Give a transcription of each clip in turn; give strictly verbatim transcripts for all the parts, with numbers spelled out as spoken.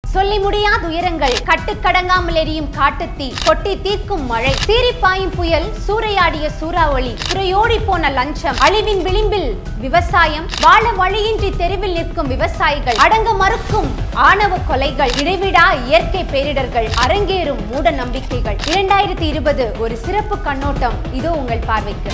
சொல்லி முடியாத உயரங்கள், கட்டுக்கடங்காமல் எரியும் காட்டுத்தீ, கொட்டி தீர்க்கும் மழை, சீரிப்பாயும் புயல், சூறையாடிய சூறாவளி, புறையோடி போன லஞ்சம், அழிவின் விளிம்பில் விவசாயம், வாழ வழியின்றி தெருவில் நிற்கும் விவசாயிகள், அடங்க மறுக்கும் ஆணவ கொலைகள், இடைவிடா இயற்கை பேரிடர்கள், அரங்கேறும் மூட நம்பிக்கைகள். இரண்டாயிரத்தி இருபது ஒரு சிறப்பு கண்ணோட்டம் இதோ உங்கள் பார்வைக்கு.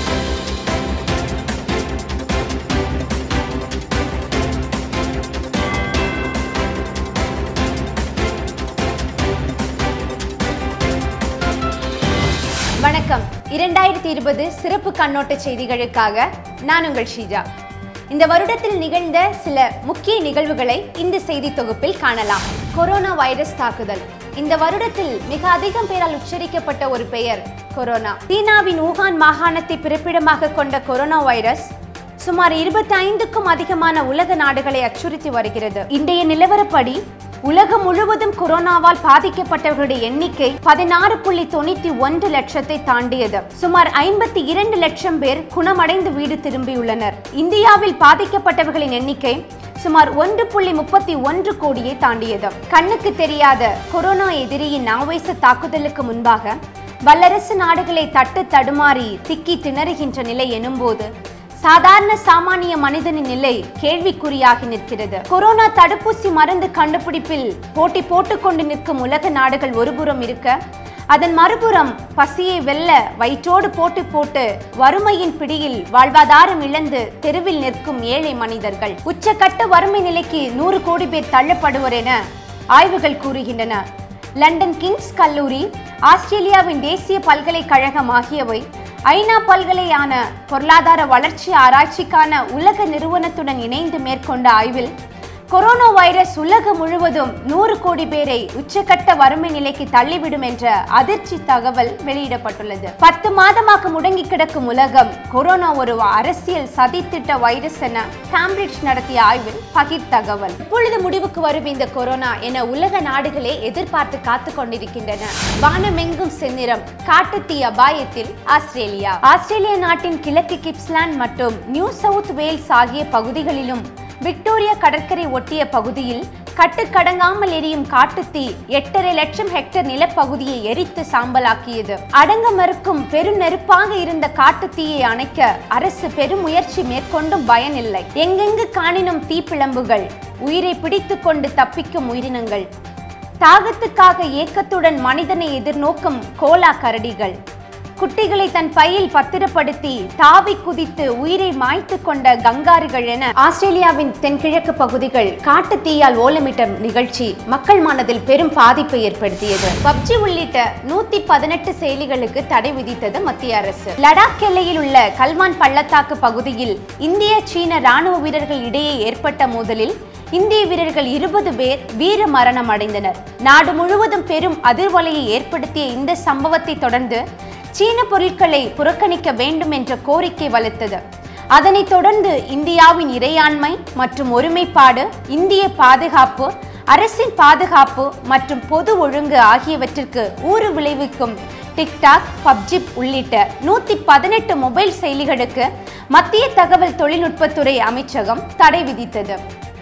வணக்கம். இரண்டாயிரத்தி இருபது சிறப்பு கண்ணோட்ட செய்திகளுக்காக நான் உங்கள் ஷீஜா. இந்த வருடத்தில் நிகழ்ந்த சில முக்கிய நிகழ்வுகளை இந்த செய்தி தொகுப்பில் காணலாம். கொரோனா வைரஸ் தாக்குதல். இந்த வருடத்தில் மிக அதிகம் பேரால் உச்சரிக்கப்பட்ட ஒரு பெயர் கொரோனா. சீனாவின் ஊகான் மாகாணத்தை பிறப்பிடமாக கொண்ட கொரோனா வைரஸ் சுமார் இருபத்தி ஐந்துக்கும் அதிகமான உலக நாடுகளை அச்சுறுத்தி வருகிறது. இன்றைய நிலவரப்படி உலகம் முழுவதும் கொரோனாவால் பாதிக்கப்பட்டவர்களுடைய எண்ணிக்கை பதினாறு புள்ளி தொண்ணூத்தி ஒன்று லட்சத்தை தாண்டியது. சுமார் ஐம்பத்தி இரண்டு லட்சம் பேர் குணமடைந்து வீடு திரும்பியுள்ளனர். இந்தியாவில் பாதிக்கப்பட்டவர்களின் எண்ணிக்கை சுமார் ஒன்று புள்ளி முப்பத்தி ஒன்று கோடியை தாண்டியது. கண்ணுக்கு தெரியாத கொரோனா எதிரியின் ஆவேச தாக்குதலுக்கு முன்பாக வல்லரசு நாடுகளை தட்டு தடுமாறி திக்கி திணறுகின்ற நிலை எனும்போது சாதாரண சாமானிய மனிதனின் நிலை கேள்விக்குறியாகி நிற்கிறது. கொரோனா தடுப்பூசி மருந்து கண்டுபிடிப்பில் போட்டி போட்டுக்கொண்டு நிற்கும் உலக நாடுகள் ஒருபுறம் இருக்க, அதன் மறுபுறம் பசியை வெல்ல வயிற்றோடு போட்டு போட்டு வறுமையின் பிடியில் வாழ்வாதாரம் இழந்து தெருவில் நிற்கும் ஏழை மனிதர்கள். உச்சக்கட்ட வறுமை நிலைக்கு நூறு கோடி பேர் தள்ளப்படுவர் என ஆய்வுகள் கூறுகின்றன. லண்டன் கிங்ஸ் கல்லூரி, ஆஸ்திரேலியாவின் தேசிய பல்கலைக்கழகம் ஆகியவை ஐநா பல்கலையான பொருளாதார வளர்ச்சி ஆராய்ச்சிக்கான உலக நிறுவனத்துடன் இணைந்து மேற்கொண்ட ஆய்வில் கொரோனா வைரஸ் உலகம் முழுவதும் நூறு கோடி பேரை உச்சக்கட்ட வறுமை நிலைக்கு தள்ளிவிடும் என்ற அதிர்ச்சி தகவல் வெளியிடப்பட்டுள்ளது. பத்து மாதமாக முடங்கி கிடக்கும் உலகம் கொரோனா ஒரு அரசியல் சதித்திட்ட வைரஸ் என கேம்பிரிட்ஜ் நடத்திய ஆய்வில் பகிர் தகவல். இப்பொழுது முடிவுக்கு வரும் இந்த கொரோனா என உலக நாடுகளே எதிர்பார்த்து காத்து கொண்டிருக்கின்றன. வானமெங்கும் செந்நிறம், காட்டுத்தீ அபாயத்தில் ஆஸ்திரேலியா. ஆஸ்திரேலியா நாட்டின் கிழக்கு கிப்ஸ்லாந்து மற்றும் நியூ சவுத் வேல்ஸ் ஆகிய பகுதிகளிலும் விக்டோரியா கடற்கரை ஒட்டிய பகுதியில் கட்டுக்கடங்காமல் எரியும் காட்டுத்தீ எட்டரை லட்சம் ஹெக்டேர் நிலப்பகுதியை எரித்து சாம்பலாக்கியது. அடங்க மறுக்கும் பெரும் நெருப்பாக இருந்த காட்டுத்தீயை அணைக்க அரசு பெரும் முயற்சி மேற்கொண்டும் பயனில்லை. எங்கெங்கு காணினும் தீப்பிழம்புகள், உயிரை பிடித்து கொண்டு தப்பிக்கும் உயிரினங்கள், தாகத்துக்காக ஏக்கத்துடன் மனிதனை எதிர்நோக்கும் கோலா கரடிகள், குட்டிகளை தன் பையில் பத்திரப்படுத்தி தாவி குதித்து உயிரை மாய்த்து கொண்ட கங்காரிகள் என ஆஸ்திரேலியாவின் தென்கிழக்கு பகுதிகள் காட்டு தீயால் ஓலமிட்ட நிகழ்ச்சி மக்கள் மனதில் பெரும் பாதிப்பை ஏற்படுத்தியது. பப்ஜி உள்ளிட்ட நூத்தி பதினெட்டு செயலிகளுக்கு தடை விதித்தது மத்திய அரசு. லடாக் எல்லையில் உள்ள கல்வான் பள்ளத்தாக்கு பகுதியில் இந்திய சீன ராணுவ வீரர்கள் இடையே ஏற்பட்ட மோதலில் இந்திய வீரர்கள் இருபது பேர் வீர மரணம் அடைந்தனர். நாடு முழுவதும் பெரும் அதிர்வலையை ஏற்படுத்திய இந்த சம்பவத்தை தொடர்ந்து சீன பொருட்களை புறக்கணிக்க வேண்டும் என்ற கோரிக்கை வலுத்தது. அதனைத் தொடர்ந்து இந்தியாவின் இறையாண்மை மற்றும் ஒருமைப்பாடு, இந்திய பாதுகாப்பு, அரசின் பாதுகாப்பு மற்றும் பொது ஒழுங்கு ஆகியவற்றிற்கு ஊறு விளைவிக்கும் டிக்டாக், பப்ஜி உள்ளிட்ட நூத்தி பதினெட்டு மொபைல் செயலிகளுக்கு மத்திய தகவல் தொழில்நுட்பத்துறை அமைச்சகம் தடை விதித்தது.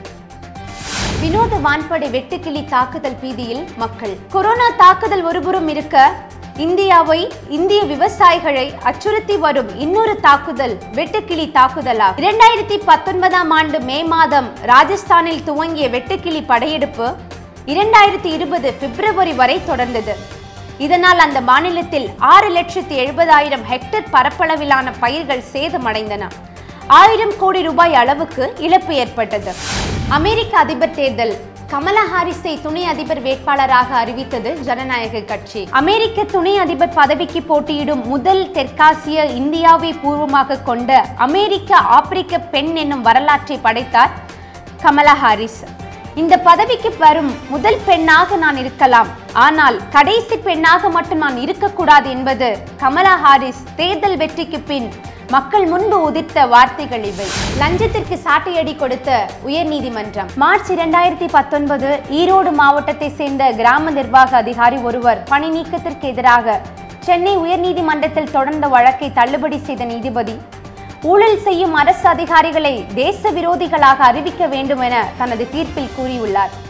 வினோத வான்படை வெட்டுக்கிளி தாக்குதல் பீதியில் மக்கள். கொரோனா தாக்குதல் ஒருபுறம் இருக்க, இந்தியாவை, இந்திய விவசாயிகளை அச்சுறுத்தி வரும் இன்னொரு தாக்குதல் வெட்டுக்கிளி தாக்குதலாகும். இரண்டாயிரத்தி பத்தொன்பதாம் ஆண்டு மே மாதம் ராஜஸ்தானில் துவங்கிய வெட்டுக்கிளி படையெடுப்பு இரண்டாயிரத்தி இருபது பிப்ரவரி வரை தொடர்ந்தது. இதனால் அந்த மாநிலத்தில் ஆறு லட்சத்தி எழுபதாயிரம் ஹெக்டேர் பரப்பளவிலான பயிர்கள் சேதமடைந்தன. ஆயிரம் கோடி ரூபாய் அளவுக்கு இழப்பு ஏற்பட்டது. அமெரிக்க அதிபர் தேர்தல். கமலா ஹாரிஸை துணை அதிபர் வேட்பாளராக அறிவித்தது ஜனநாயக கட்சி. அமெரிக்க துணை அதிபர் பதவிக்கு போட்டியிடும் முதல் தெற்காசிய இந்தியாவை பூர்வமாக கொண்ட அமெரிக்க ஆப்பிரிக்க பெண் என்னும் வரலாற்றை படைத்தார் கமலா ஹாரிஸ். இந்த பதவிக்கு வரும் முதல் பெண்ணாக நான் இருக்கலாம், ஆனால் கடைசி பெண்ணாக மட்டும் நான் இருக்கக்கூடாது என்பது கமலா ஹாரிஸ் தேர்தல் வெற்றிக்கு பின் மக்கள் முன்பு உதிர்த்த வார்த்தைகள் இவை. லஞ்சத்திற்கு சாட்டையடி கொடுத்த உயர் நீதிமன்றம். மார்ச் இரண்டாயிரத்தி பத்தொன்பது ஈரோடு மாவட்டத்தை சேர்ந்த கிராம நிர்வாக அதிகாரி ஒருவர் பணி நீக்கத்திற்கு எதிராக சென்னை உயர் நீதிமன்றத்தில் தொடர்ந்த வழக்கை தள்ளுபடி செய்த நீதிபதி ஊழல் செய்யும் அரசு அதிகாரிகளை தேச விரோதிகளாக அறிவிக்க வேண்டும் என தனது தீர்ப்பில் கூறியுள்ளார்.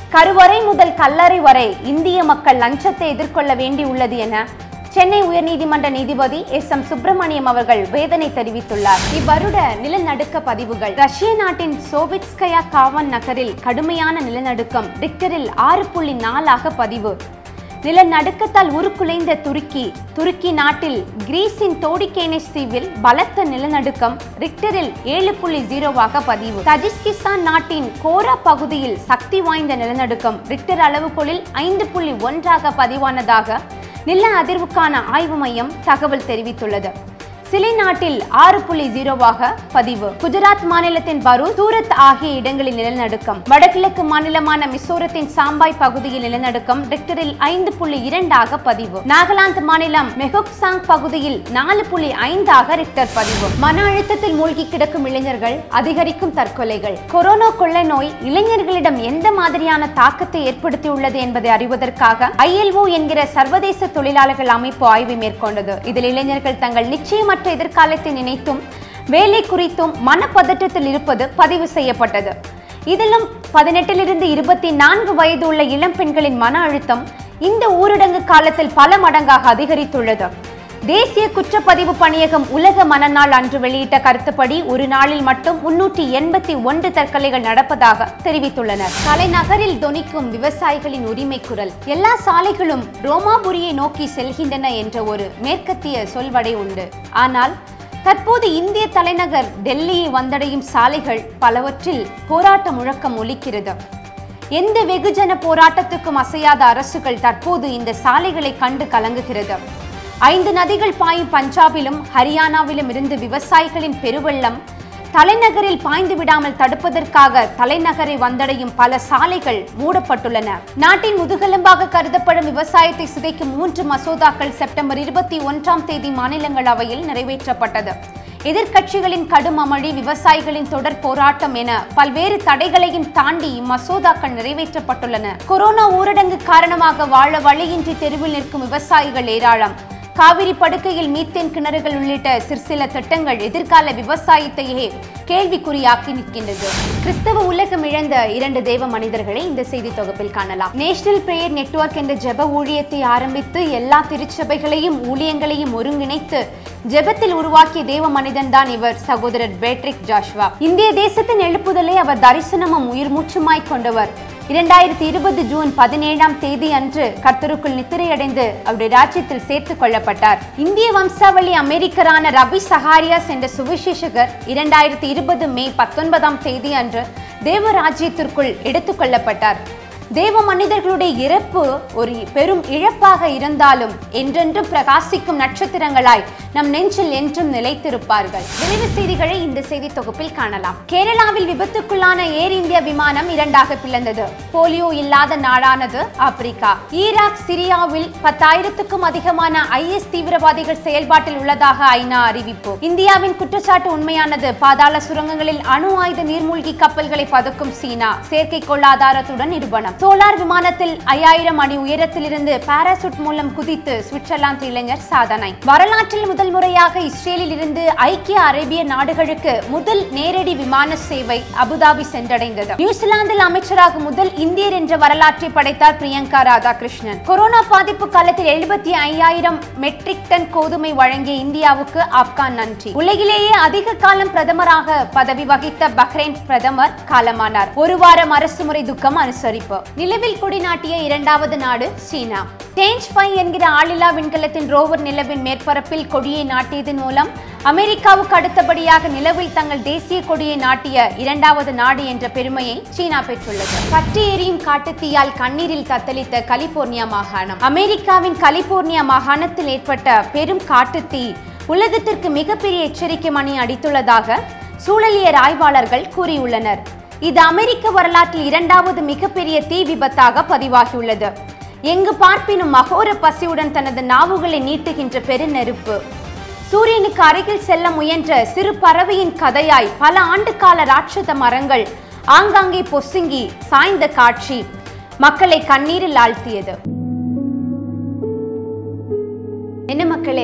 கருவறை முதல் கல்லறை வரை இந்திய மக்கள் லஞ்சத்தை எதிர்கொள்ள வேண்டியுள்ளது என சென்னை உயர்நீதிமன்ற நீதிபதி எஸ் எம் சுப்பிரமணியம் அவர்கள் வேதனை தெரிவித்துள்ளார். இவ்வருட நிலநடுக்க பதிவுகள். ரஷ்ய நாட்டின் சோவிட்ஸ்கயா காவன் நகரில் கடுமையான நிலநடுக்கம் ரிக்டரில் ஆறு புள்ளி நாலாக பதிவு. நிலநடுக்கத்தால் உருக்குலைந்த துருக்கி. துருக்கி நாட்டில் கிரீஸின் தோடிகேனஸ் தீவில் பலத்த நிலநடுக்கம் ரிக்டரில் ஏழு புள்ளி ஜீரோவாக பதிவு. தஜிகிஸ்தான் நாட்டின் கோரா பகுதியில் சக்தி வாய்ந்த நிலநடுக்கம் ரிக்டர் அளவுகோலில் ஐந்து புள்ளி ஒன்றாக பதிவானதாக நில அதிர்வுக்கான ஆய்வு மையம் தகவல் தெரிவித்துள்ளது. சிலி நாட்டில் ஆறு புள்ளி ஜீரோவாக பதிவு. குஜராத் மாநிலத்தின் பரூச், சூரத் ஆகிய இடங்களில் நிலநடுக்கம். வடகிழக்கு மாநிலமான மிசோரத்தின் சாம்பாய் பகுதியில் நிலநடுக்கம் ரிக்டரில் ஐந்து புள்ளி இரண்டாக பதிவு. நாகாலாந்து மாநிலம் மெஹோக்சாங் பகுதியில் நாலு புள்ளி ஐந்தாக ரிக்டர் பதிவு. மன அழுத்தத்தில் மூழ்கி கிடக்கும் இளைஞர்கள், அதிகரிக்கும் தற்கொலைகள். கொரோனா கொள்ளை நோய் இளைஞர்களிடம் எந்த மாதிரியான தாக்கத்தை ஏற்படுத்தியுள்ளது என்பதை அறிவதற்காக ஐ எல் ஓ என்கிற சர்வதேச தொழிலாளர்கள் அமைப்பு ஆய்வு மேற்கொண்டது. இதில் இளைஞர்கள் தங்கள் நிச்சயம் எதிர்காலத்தை நினைத்தும் வேலை குறித்தும் மனப்பதற்றத்தில் இருப்பது பதிவு செய்யப்பட்டது. இதிலும் பதினெட்டிலிருந்து இருபத்தி நான்கு வயது உள்ள இளம் பெண்களின் மன அழுத்தம் இந்த ஊரடங்கு காலத்தில் பல மடங்காக அதிகரித்துள்ளது. தேசிய குற்றப்பதிவு பணியகம் உலக மனநாள் அன்று வெளியிட்ட கருத்துப்படி ஒரு நாளில் மட்டும் முன்னூற்றி எண்பத்தி ஒன்று தற்கொலைகள் நடப்பதாக தெரிவித்துள்ளனர். தலைநகரில் தொனிக்கும் விவசாயிகளின் உரிமை குரல். எல்லா சாலைகளும் ரோமாபுரியை நோக்கி செல்கின்றன என்ற ஒரு மேற்கத்திய சொல்வடை உண்டு. ஆனால் தற்போது இந்திய தலைநகர் டெல்லியை வந்தடையும் சாலைகள் பலவற்றில் போராட்ட முழக்கம் ஒலிக்கிறது. எந்த வெகுஜன போராட்டத்துக்கும் அசையாத அரசுகள் தற்போது இந்த சாலைகளை கண்டு கலங்குகிறது. ஐந்து நதிகள் பாயும் பஞ்சாபிலும் ஹரியானாவிலும் இருந்து விவசாயிகளின் பெருவெள்ளம் தலைநகரில் பாய்ந்து விடாமல் தடுப்பதற்காக தலைநகரை வந்தடையும் பல சாலைகள் மூடப்பட்டுள்ளன. நாட்டின் முதுகெலும்பாக கருதப்படும் விவசாயத்தை சிதைக்கும் மூன்று மசோதாக்கள் செப்டம்பர் இருபத்தி ஒன்றாம் தேதி மாநிலங்களவையில் நிறைவேற்றப்பட்டது. எதிர்க்கட்சிகளின் கடும் அமளி, விவசாயிகளின் தொடர் போராட்டம் என பல்வேறு தடைகளையும் தாண்டி இம்மசோதாக்கள் நிறைவேற்றப்பட்டுள்ளன. கொரோனா ஊரடங்கு காரணமாக வாழ வழியின்றி தெருவில் நிற்கும் விவசாயிகள் ஏராளம். காவிரி படுக்கையில் மீத்தேன் கிணறுகள் உள்ளிட்ட சிற்சில திட்டங்கள் எதிர்கால விவசாயத்தையே கேள்விக்குறியாக்கி நிற்கின்றது. கிறிஸ்தவ உலகம் இழந்த இரண்டு தேவ மனிதர்களை இந்த செய்தி தொகுப்பில் காணலாம். நேஷனல் பிரேயர் நெட்வொர்க் என்ற ஜெப ஊழியத்தை ஆரம்பித்து எல்லா திருச்சபைகளையும் ஊழியங்களையும் ஒருங்கிணைத்து ஜெபத்தில் உருவாக்கிய தேவ மனிதன் தான் இவர், சகோதரர் பேட்ரிக் ஜாஷ்வா. இந்திய தேசத்தின் எழுப்புதலை அவர் தரிசனமும் உயிர் மூச்சுமாய் கொண்டவர். இரண்டாயிரத்தி இருபது ஜூன் பதினேழாம் தேதி அன்று கர்த்தருக்குள் நித்திரையடைந்து அவருடைய ராஜ்யத்தில் சேர்த்துக் கொள்ளப்பட்டார். இந்திய வம்சாவளி அமெரிக்கரான ரவி சஹாரியாஸ் என்ற சுவிசேஷகர் இரண்டாயிரத்தி இருபது மே பத்தொன்பதாம் தேதி அன்று தேவ ராஜ்யத்திற்குள் எடுத்துக் கொள்ளப்பட்டார். தேவ மனிதர்களுடைய இறப்பு ஒரு பெரும் இழப்பாக இருந்தாலும் என்றென்றும் பிரகாசிக்கும் நட்சத்திரங்களாய் நம் நெஞ்சில் என்றும் நிலைத்திருப்பார்கள். விரைவு செய்திகளை இந்த செய்தி தொகுப்பில் காணலாம். கேரளாவில் விபத்துக்குள்ளான ஏர் இந்தியா விமானம் இரண்டாக பிளந்தது. போலியோ இல்லாத நாடானது ஆப்பிரிக்கா. ஈராக், சிரியாவில் பத்தாயிரத்துக்கும் அதிகமான ஐ எஸ் தீவிரவாதிகள் செயல்பாட்டில் உள்ளதாக ஐ நா அறிவிப்பு. இந்தியாவின் குற்றச்சாட்டு உண்மையானது. பாதாள சுரங்கங்களில் அணு ஆயுத நீர்மூழ்கி கப்பல்களை பதுக்கும் சீனா. செயற்கைக்கோள் ஆதாரத்துடன் நிறுவனம். சோலார் விமானத்தில் ஐயாயிரம் அடி உயரத்தில் இருந்து பாராசூட் மூலம் குதித்து சுவிட்சர்லாந்து இளைஞர் சாதனை. வரலாற்றில் முதல் முறையாக இஸ்ரேலில் இருந்து ஐக்கிய அரேபிய நாடுகளுக்கு முதல் நேரடி விமான சேவை அபுதாபி சென்றடைந்தது. நியூசிலாந்தில் அமைச்சராக முதல் இந்தியர் என்ற வரலாற்றை படைத்தார் பிரியங்கா ராதாகிருஷ்ணன். கொரோனா பாதிப்பு காலத்தில் எழுபத்தி ஐயாயிரம் மெட்ரிக் டன் கோதுமை வழங்கிய இந்தியாவுக்கு ஆப்கான் நன்றி. உலகிலேயே அதிக காலம் பிரதமராக பதவி வகித்த பஹ்ரைன் பிரதமர் காலமானார். ஒரு வாரம் அரசு முறை துக்கம் அனுசரிப்பு. நிலவில் கொடி நாட்டிய இரண்டாவது நாடு சீனா. டேஞ்ச் ஃபைவ் என்கிற ஆளில்லா விண்கலத்தின் ரோவர் நிலவின் மேற்பரப்பில் கொடியை நாட்டியதன் மூலம் அமெரிக்காவுக்கு அடுத்தபடியாக நிலவில் தங்கள் தேசிய கொடியை நாட்டிய இரண்டாவது நாடு என்ற பெருமையை சீனா பெற்றுள்ளது. பற்றி எரியும் காட்டுத்தீயால் கண்ணீரில் தத்தளித்த கலிபோர்னியா மாகாணம். அமெரிக்காவின் கலிபோர்னியா மாகாணத்தில் ஏற்பட்ட பெரும் காட்டுத்தீ உலகத்திற்கு மிகப்பெரிய எச்சரிக்கை மணி அடித்துள்ளதாக சூழலியல் ஆய்வாளர்கள் கூறியுள்ளனர். இது அமெரிக்க வரலாற்றில் இரண்டாவது மிகப்பெரிய தீ விபத்தாக பதிவாகியுள்ளது. எங்கு பார்ப்பினும் அகோர பசியுடன் தனது நாவுகளை நீட்டுகின்ற பெருநெருப்பு. சூரியனுக்கு அருகில் செல்ல முயன்ற சிறு பறவையின் கதையாய் பல ஆண்டு கால ராட்சத மரங்கள் ஆங்காங்கே பொசுங்கி சாய்ந்த காட்சி மக்களை கண்ணீரில் ஆழ்த்தியது. என்ன மக்களே,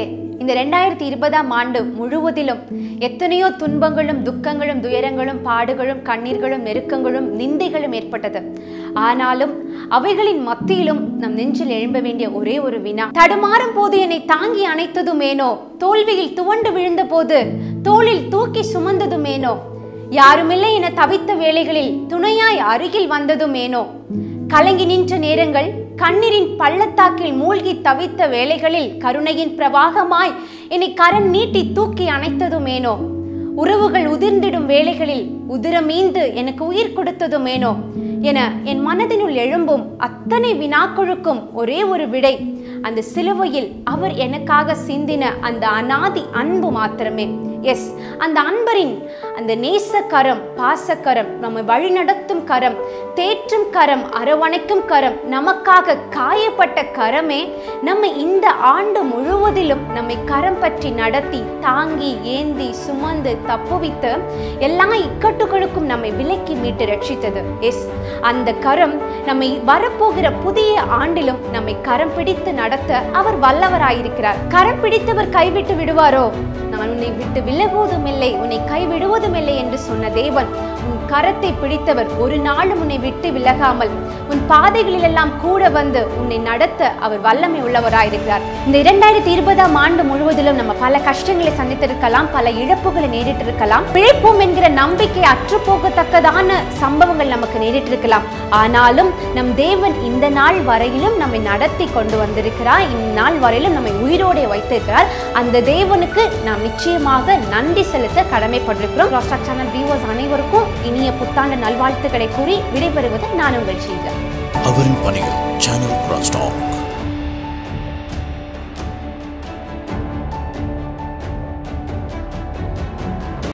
இந்த ரெண்டாயிரத்தி இருபதாம் ஆண்டு முழுவதிலும் எத்தனையோ துன்பங்களும் துக்கங்களும் துயரங்களும் பாடுகளும் கண்ணீர்களும் நெருக்கங்களும் நிந்தைகளும் ஏற்பட்டது. ஆனாலும் அவைகளின் மத்தியிலும் நம் நெஞ்சில் எழும்ப வேண்டிய ஒரே ஒரு வினா, தடுமாறும் போது என்னை தாங்கி அணைத்ததுமேனோ, தோல்வியில் துவண்டு விழுந்த போது தோளில் தூக்கி சுமந்ததுமேனோ, யாருமில்லை என தவித்த வேளைகளில் துணையாய் அருகில் வந்ததுமேனோ, கலங்கி நின்ற நேரங்கள் கண்ணீரின் பள்ளத்தாக்கில் மூழ்கி தவித்த வேளைகளில் கருணையின் பிரவாகமாய் என்னை கரம் நீட்டி தூக்கி அணைத்ததுமேனோ, உறவுகள் உதிர்ந்திடும் வேளைகளில் உதிரமீந்து எனக்கு உயிர் கொடுத்ததுமேனோ என என் மனதினுள் எழும்பும் அத்தனை வினாக்களுக்கும் ஒரே ஒரு விடை, அந்த சிலுவையில் அவர் எனக்காக சிந்தின அந்த அநாதி அன்பு மாத்திரமே. எஸ், அந்த அன்பரின் அந்த நேசக்கரம், பாசக்கரம், நம்மை வழிநடத்தும் கரம், தேற்றும் கரம், அரவணைக்கும் கரம், நமக்காக காயப்பட்ட கரமே நம்மை இந்த ஆண்டு முழுவதிலும் நம்மை கரம் பற்றி நடத்தி தாங்கி ஏந்தி சுமந்து தப்புவித்து எல்லா இக்கட்டுகளுக்கும் நம்மை விலக்கி மீட்டு ரட்சித்தது. எஸ், அந்த கரம் நம்மை வரப்போகிற புதிய ஆண்டிலும் நம்மை கரம் பிடித்து நடத்த அவர் வல்லவராயிருக்கிறார். கரம் பிடித்தவர் கைவிட்டு விடுவாரோ? நான் உன்னை விட்டு விலகுவதும் இல்லை, உன்னை கைவிடுவதும் இல்லை என்று சொன்ன தேவன் உன் கரத்தை பிடித்தவர். ஒரு நாளும் உன்னை விட்டு விலகாமல் உன் பாதைகளில் எல்லாம் கூட வந்து உன்னை நடத்த அவர் வல்லமை உள்ளவராயிருக்கிறார். இந்த இரண்டாயிரத்தி இருபதாம் ஆண்டு முழுவதிலும் நம்ம பல கஷ்டங்களை சந்தித்திருக்கலாம், பல இழப்புகளை நேரிட்டிருக்கலாம், பிழைப்போம் என்கிற நம்பிக்கை அற்றுப்போகத்தக்கதான சம்பவங்கள் நமக்கு நேரிட்டிருக்கலாம். ஆனாலும் நம் தேவன் இந்த நாள் வரையிலும் நம்மை நடத்தி கொண்டு வந்திருக்கிறார். இந்நாள் வரையிலும் நம்மை உயிரோடு வைத்திருக்கிறார். அந்த தேவனுக்கு நாம் நிச்சயமாக நன்றி செலுத்த கடமைப்பட்டிருக்கிறோம். கிராஸ்டாக் சேனல் வியூவர்ஸ் அனைவருக்கும் இனிய புத்தாண்டு நல்வாழ்த்துக்களை கூறி விடைபெறுவது நான் உங்கள் ஷீஜா. அவரின் பணிகள் சேனல் கிராஸ்டாக்.